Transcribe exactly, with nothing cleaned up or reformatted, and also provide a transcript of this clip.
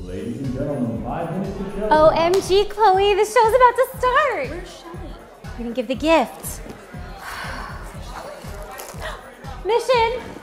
Ladies and gentlemen, five minutes to show. O M G, Chloe, the show's about to start. Where's Shelley? We're gonna give the gift. Mission